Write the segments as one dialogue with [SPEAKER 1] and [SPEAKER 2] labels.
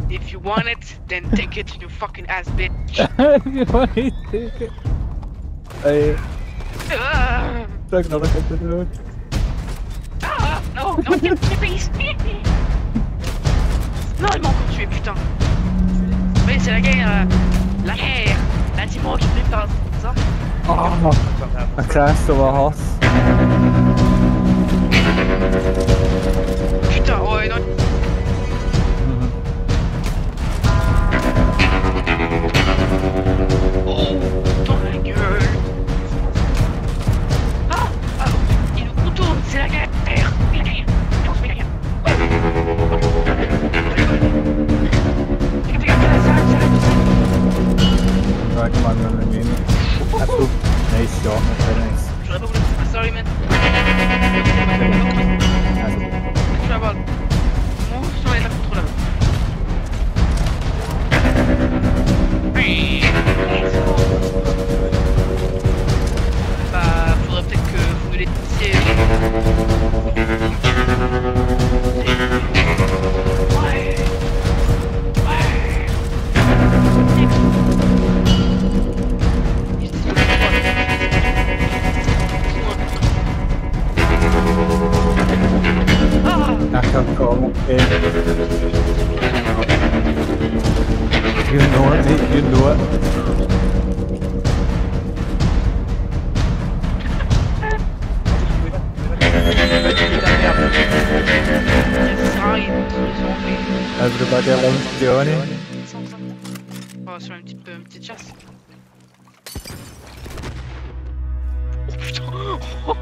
[SPEAKER 1] If you want it, then take it, you fucking ass bitch.
[SPEAKER 2] If you want it, take it. Hey. Drag another hit to do it.
[SPEAKER 1] Non, non, please. Non, il m'a encore tué, putain. Mais c'est la guerre. La guerre. Là, dis-moi qui me parle. Ça.
[SPEAKER 2] Oh, I crashed over a horse.
[SPEAKER 1] Putain, ouais, non. Oh, dans la gueule. Il nous contourne, c'est la guerre. La guerre. On se met la guerre.
[SPEAKER 2] Right, come on, run with me. That's good. Nice shot, very nice.
[SPEAKER 1] J'aurais pas voulu. Sorry, man.
[SPEAKER 2] That's good.
[SPEAKER 1] Je la balle. Mon sur les contre là. Bah, faudrait peut-être que vous me laissiez. Ouais.
[SPEAKER 2] I can't call him. You know it, mate, you know it. Everybody loves Johnny.
[SPEAKER 1] On va se faire une petite chasse. Oh putain. Oh,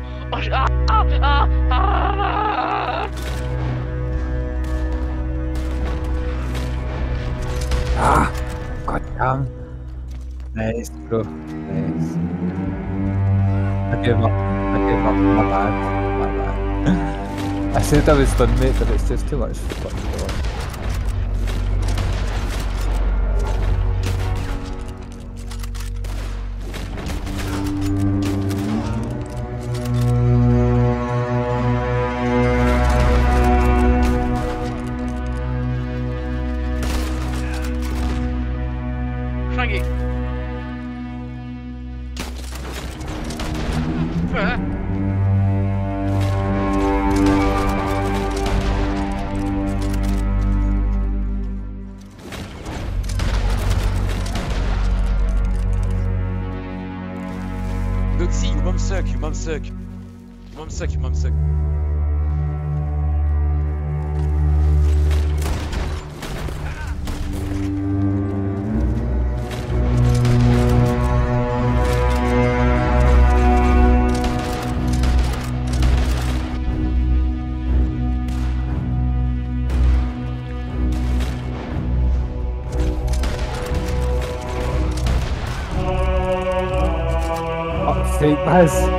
[SPEAKER 2] God damn. Nice, bro. Nice. I gave up. My bad. I said I was done, mate, but it's just too much fun to watch.
[SPEAKER 1] Flingué.
[SPEAKER 3] Doxy, you mom suck, you mom suck. You mom suck, you mom suck.
[SPEAKER 2] Fuck's sake, Baz.